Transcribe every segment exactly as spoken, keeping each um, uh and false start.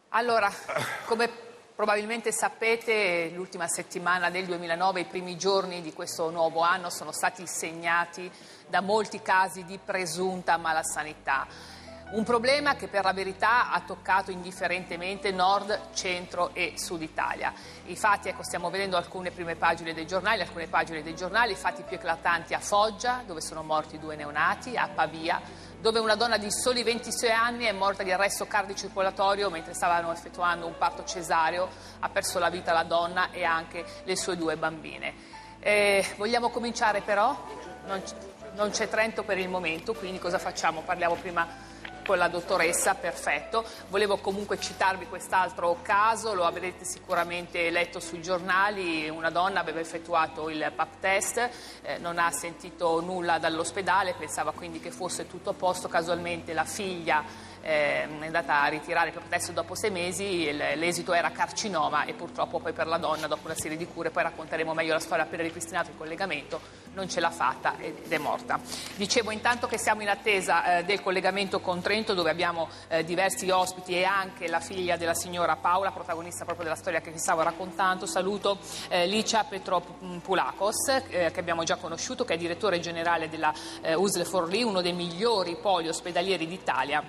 Allora, come probabilmente sapete, l'ultima settimana del duemilanove, i primi giorni di questo nuovo anno sono stati segnati da molti casi di presunta malasanità. Un problema che per la verità ha toccato indifferentemente nord, centro e sud Italia. Infatti, ecco, stiamo vedendo alcune prime pagine dei giornali, alcune pagine dei giornali, i fatti più eclatanti a Foggia, dove sono morti due neonati, a Pavia, dove una donna di soli ventisei anni è morta di arresto cardiocircolatorio mentre stavano effettuando un parto cesareo, ha perso la vita la donna e anche le sue due bambine. Eh, vogliamo cominciare però? Non, non c'è Trento per il momento, quindi cosa facciamo? Parliamo prima con la dottoressa, perfetto. Volevo comunque citarvi quest'altro caso, lo avrete sicuramente letto sui giornali. Una donna aveva effettuato il pap test, eh, non ha sentito nulla dall'ospedale, pensava quindi che fosse tutto a posto. Casualmente la figlia eh, è andata a ritirare il pap test dopo sei mesi, l'esito era carcinoma e purtroppo poi per la donna, dopo una serie di cure, poi racconteremo meglio la storia, appena ripristinato il collegamento, non ce l'ha fatta ed è morta. Dicevo intanto che siamo in attesa eh, del collegamento con Trento, dove abbiamo eh, diversi ospiti e anche la figlia della signora Paola, protagonista proprio della storia che vi stavo raccontando. Saluto eh, Licia Petropoulos, eh, che abbiamo già conosciuto, che è direttore generale della eh, U S L Forlì, uno dei migliori poli ospedalieri d'Italia.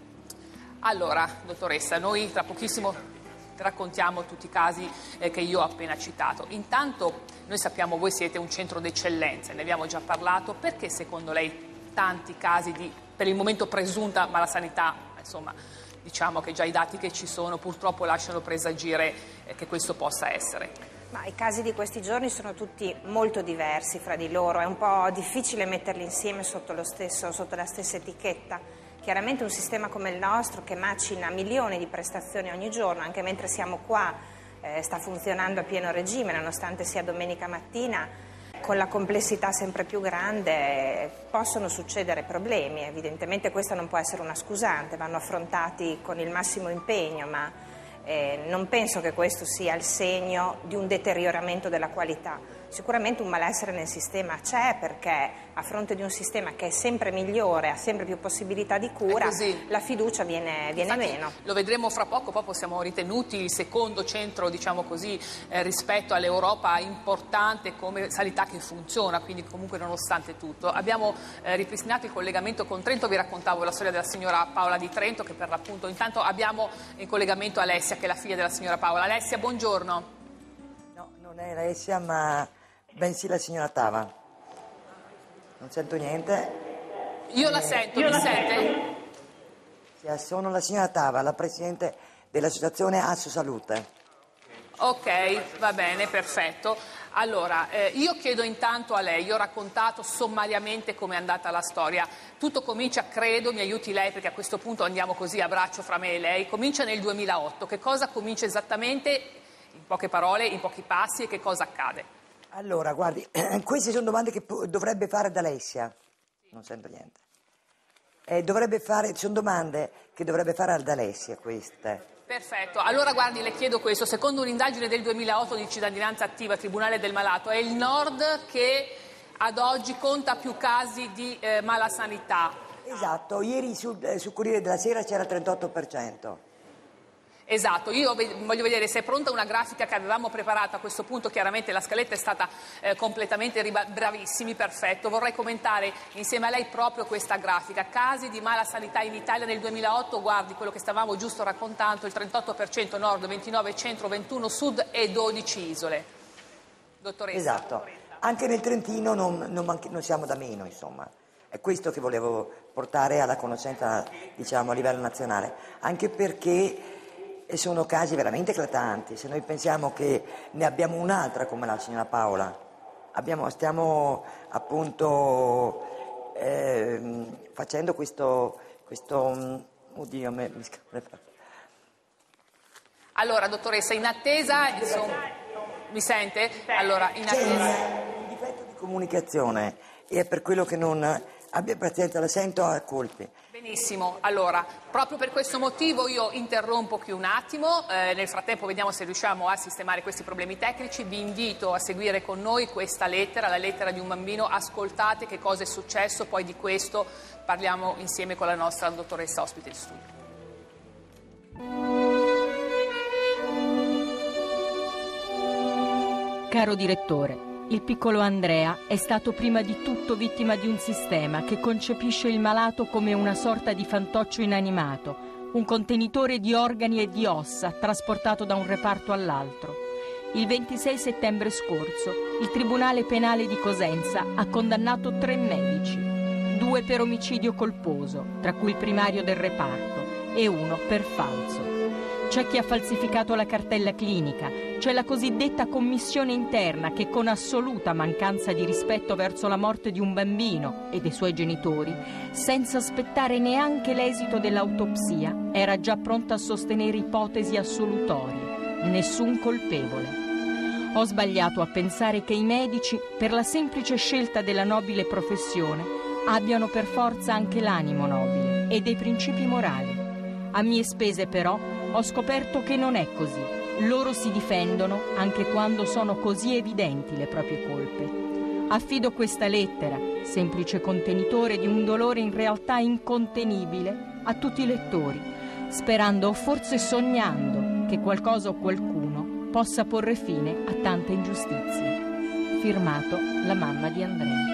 Allora, dottoressa, noi tra pochissimo raccontiamo tutti i casi eh, che io ho appena citato. Intanto noi sappiamo, voi siete un centro d'eccellenza, ne abbiamo già parlato. Perché secondo lei tanti casi di, per il momento, presunta malasanità? Insomma, diciamo che già i dati che ci sono purtroppo lasciano presagire eh, che questo possa essere. Ma i casi di questi giorni sono tutti molto diversi fra di loro, è un po' difficile metterli insieme sotto, lo stesso, sotto la stessa etichetta. Chiaramente un sistema come il nostro, che macina milioni di prestazioni ogni giorno, anche mentre siamo qua, eh, sta funzionando a pieno regime, nonostante sia domenica mattina, con la complessità sempre più grande eh, possono succedere problemi. Evidentemente questa non può essere una scusante, vanno affrontati con il massimo impegno, ma eh, non penso che questo sia il segno di un deterioramento della qualità. Sicuramente un malessere nel sistema c'è, perché a fronte di un sistema che è sempre migliore, ha sempre più possibilità di cura, la fiducia viene, viene Infatti, meno. Lo vedremo fra poco, proprio siamo ritenuti il secondo centro, diciamo così, eh, rispetto all'Europa, importante come sanità che funziona, quindi comunque nonostante tutto. Abbiamo eh, ripristinato il collegamento con Trento, vi raccontavo la storia della signora Paola di Trento, che per l'appunto, intanto abbiamo in collegamento Alessia, che è la figlia della signora Paola. Alessia, buongiorno. No, non è Alessia, ma bensì la signora Tava. Non sento niente. Io la sento, mi sente? Sì, sono la signora Tava, la presidente dell'associazione Asso Salute. Ok, va bene, perfetto. Allora, eh, io chiedo intanto a lei, io ho raccontato sommariamente come è andata la storia. Tutto comincia, credo, mi aiuti lei, perché a questo punto andiamo così a braccio fra me e lei, comincia nel duemilaotto. Che cosa comincia esattamente, in poche parole, in pochi passi, e che cosa accade? Allora, guardi, queste sono domande che dovrebbe fare ad Alessia. Non sento niente. Eh, dovrebbe fare, sono domande che dovrebbe fare ad Alessia queste. Perfetto, allora guardi, le chiedo questo. Secondo un'indagine del duemilaotto di Cittadinanza Attiva, Tribunale del Malato, è il Nord che ad oggi conta più casi di eh, malasanità. Esatto, ieri sul, eh, sul Corriere della Sera c'era il trentotto per cento. Esatto, io voglio vedere se è pronta una grafica che avevamo preparato. A questo punto chiaramente la scaletta è stata eh, completamente riba- bravissimi, perfetto. Vorrei commentare insieme a lei proprio questa grafica. Casi di mala sanità in Italia nel duemilaotto, guardi quello che stavamo giusto raccontando, il trentotto per cento nord, ventinove centro, ventuno sud e dodici isole. Dottoressa. Esatto, anche nel Trentino non, non, manchi- non siamo da meno, insomma. È questo che volevo portare alla conoscenza, diciamo, a livello nazionale, anche perché e sono casi veramente eclatanti. Se noi pensiamo che ne abbiamo un'altra come la signora Paola, abbiamo, stiamo appunto eh, facendo questo, questo oddio, me, mi scorre. Allora, dottoressa, in attesa, insomma, mi sente? Allora, in attesa. C'è un difetto di comunicazione e è per quello che non abbia pazienza, la sento a colpi. Benissimo, allora, proprio per questo motivo io interrompo qui un attimo, eh, nel frattempo vediamo se riusciamo a sistemare questi problemi tecnici. Vi invito a seguire con noi questa lettera, la lettera di un bambino. Ascoltate che cosa è successo, poi di questo parliamo insieme con la nostra dottoressa ospite di studio. Caro direttore, il piccolo Andrea è stato prima di tutto vittima di un sistema che concepisce il malato come una sorta di fantoccio inanimato, un contenitore di organi e di ossa trasportato da un reparto all'altro. Il ventisei settembre scorso il Tribunale Penale di Cosenza ha condannato tre medici, due per omicidio colposo, tra cui il primario del reparto, e uno per falso. C'è chi ha falsificato la cartella clinica, c'è la cosiddetta commissione interna che con assoluta mancanza di rispetto verso la morte di un bambino e dei suoi genitori, senza aspettare neanche l'esito dell'autopsia, era già pronta a sostenere ipotesi assolutorie. Nessun colpevole. Ho sbagliato a pensare che i medici, per la semplice scelta della nobile professione, abbiano per forza anche l'animo nobile e dei principi morali. A mie spese però ho scoperto che non è così. Loro si difendono anche quando sono così evidenti le proprie colpe. Affido questa lettera, semplice contenitore di un dolore in realtà incontenibile, a tutti i lettori, sperando o forse sognando che qualcosa o qualcuno possa porre fine a tante ingiustizie. Firmato la mamma di Andrea.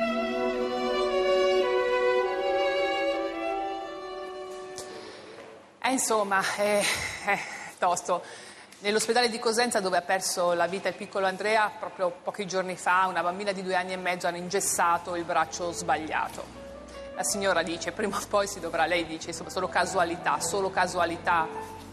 Eh, insomma, è, è tosto. Nell'ospedale di Cosenza, dove ha perso la vita il piccolo Andrea, proprio pochi giorni fa una bambina di due anni e mezzo hanno ingessato il braccio sbagliato. La signora dice, prima o poi si dovrà, lei dice, insomma, solo casualità, solo casualità.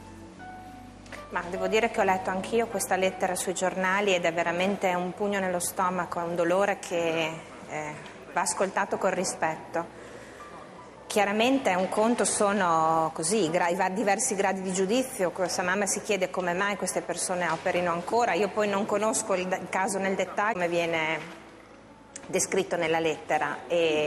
Ma devo dire che ho letto anch'io questa lettera sui giornali ed è veramente un pugno nello stomaco, è un dolore che eh, va ascoltato con rispetto. Chiaramente un conto sono così, i diversi gradi di giudizio, questa mamma si chiede come mai queste persone operino ancora, io poi non conosco il caso nel dettaglio come viene descritto nella lettera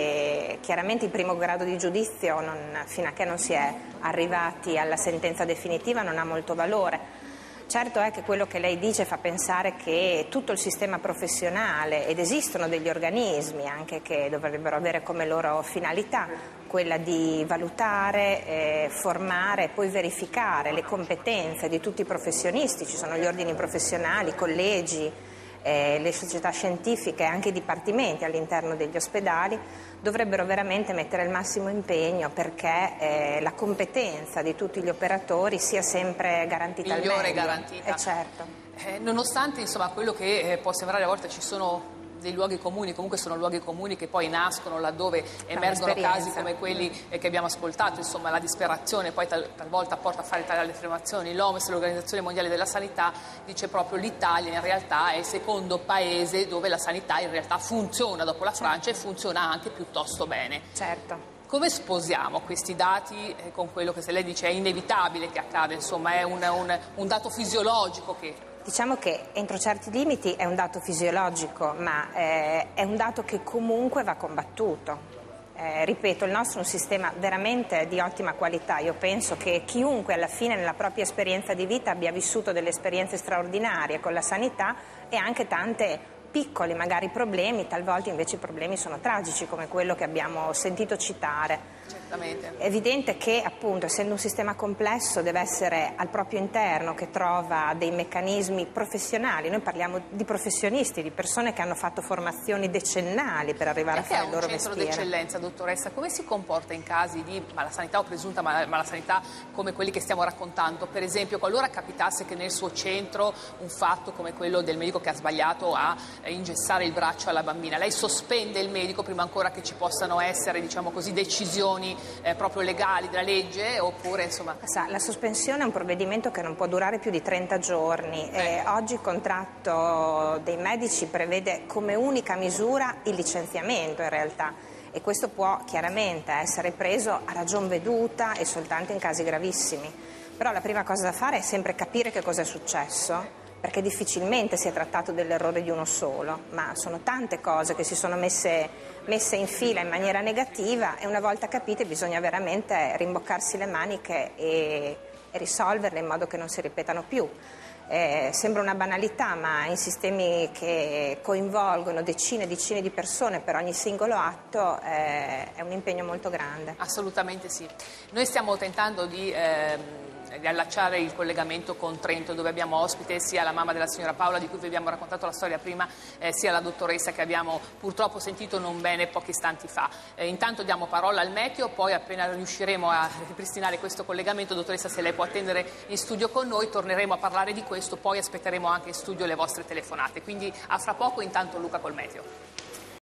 e chiaramente il primo grado di giudizio non, fino a che non si è arrivati alla sentenza definitiva non ha molto valore. Certo è che quello che lei dice fa pensare che tutto il sistema professionale, ed esistono degli organismi anche che dovrebbero avere come loro finalità quella di valutare, eh, formare e poi verificare le competenze di tutti i professionisti, ci sono gli ordini professionali, i collegi, eh, le società scientifiche e anche i dipartimenti all'interno degli ospedali, dovrebbero veramente mettere il massimo impegno perché eh, la competenza di tutti gli operatori sia sempre garantita migliore al meglio. garantita. Eh, certo. Eh, nonostante insomma quello che eh, può sembrare a volte ci sono dei luoghi comuni, comunque sono luoghi comuni che poi nascono laddove emergono casi come quelli eh, che abbiamo ascoltato, insomma la disperazione poi tal- talvolta porta a fare tali affermazioni. L'O M S, l'Organizzazione Mondiale della Sanità, dice proprio l'Italia in realtà è il secondo paese dove la sanità in realtà funziona dopo la Francia e funziona anche piuttosto bene. Certo. Come sposiamo questi dati eh, con quello che se lei dice è inevitabile che accada, insomma è un, un, un dato fisiologico che... Diciamo che entro certi limiti è un dato fisiologico, ma eh, è un dato che comunque va combattuto. Eh, ripeto, il nostro è un sistema veramente di ottima qualità. Io penso che chiunque alla fine nella propria esperienza di vita abbia vissuto delle esperienze straordinarie con la sanità e anche tante piccoli magari problemi, talvolta invece i problemi sono tragici come quello che abbiamo sentito citare. Certamente. È evidente che appunto essendo un sistema complesso deve essere al proprio interno che trova dei meccanismi professionali, noi parliamo di professionisti, di persone che hanno fatto formazioni decennali per arrivare Perché a fare il loro mestiere. mestiere. È un centro d'eccellenza, dottoressa, come si comporta in casi di malasanità o presunta malasanità come quelli che stiamo raccontando? Per esempio, qualora capitasse che nel suo centro un fatto come quello del medico che ha sbagliato a ingessare il braccio alla bambina, lei sospende il medico prima ancora che ci possano essere, diciamo così, decisioni eh, proprio legali della legge, oppure insomma... Sa, la sospensione è un provvedimento che non può durare più di trenta giorni. Eh, oggi il contratto dei medici prevede come unica misura il licenziamento in realtà e questo può chiaramente essere preso a ragion veduta e soltanto in casi gravissimi. Però la prima cosa da fare è sempre capire che cosa è successo, perché difficilmente si è trattato dell'errore di uno solo, ma sono tante cose che si sono messe, messe in fila in maniera negativa e una volta capite bisogna veramente rimboccarsi le maniche e, e risolverle in modo che non si ripetano più. Eh, sembra una banalità, ma in sistemi che coinvolgono decine e decine di persone per ogni singolo atto eh, è un impegno molto grande. Assolutamente sì. Noi stiamo tentando di... Ehm, riallacciare il collegamento con Trento, dove abbiamo ospite sia la mamma della signora Paola, di cui vi abbiamo raccontato la storia prima, eh, sia la dottoressa che abbiamo purtroppo sentito non bene pochi istanti fa. Eh, intanto diamo parola al meteo, poi appena riusciremo a ripristinare questo collegamento, dottoressa, se lei può attendere in studio con noi, torneremo a parlare di questo, poi aspetteremo anche in studio le vostre telefonate. Quindi a fra poco, intanto Luca col meteo.